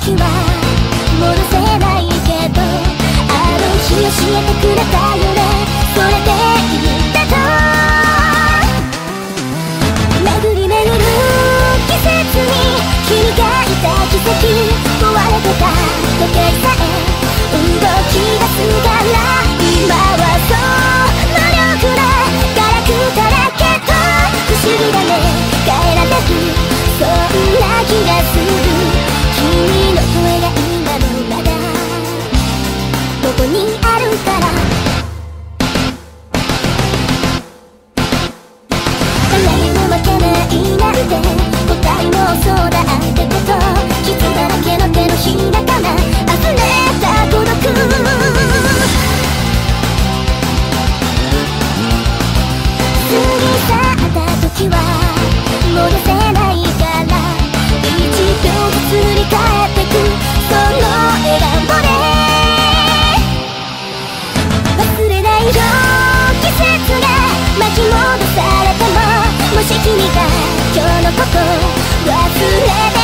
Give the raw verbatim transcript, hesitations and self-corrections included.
時は戻せないけど、あの日教えてくれたよね、それでいいんだと。巡り巡る季節に君がいた奇跡、壊れてた時計さえ動き出すから、今はそう無力なガラクタだけど、不思議だね、変えられる、そんな気がする。君の声が今もまだここにあるから、誰にも負けないなんて答えもそうだってこと、傷だらけの手のひらから溢れた孤独、過ぎ去った時は戻せないから、いちびょうずつ振り返ってくその笑顔で、忘れないよ季節が巻き戻されても、もし君が今日のこと忘れ